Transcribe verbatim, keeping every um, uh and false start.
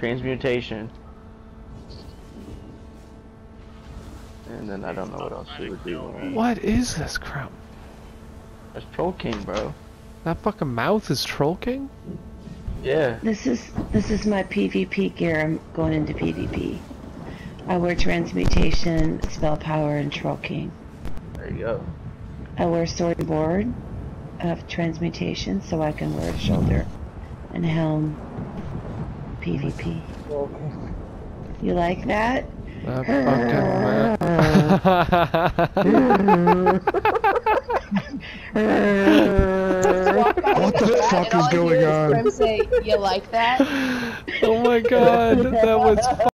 Transmutation. And then I don't know what else we would do. Right? What is this crap? That's Troll King, bro. That fucking mouth is Troll King? Yeah. This is this is my PvP gear. I'm going into PvP. I wear Transmutation, Spell Power, and Troll King. There you go. I wear Swordboard of Transmutation, so I can wear a shoulder and helm PvP. Okay. You like that? That fucking What the fuck is going on? Creme say, you like that? Oh my god, that was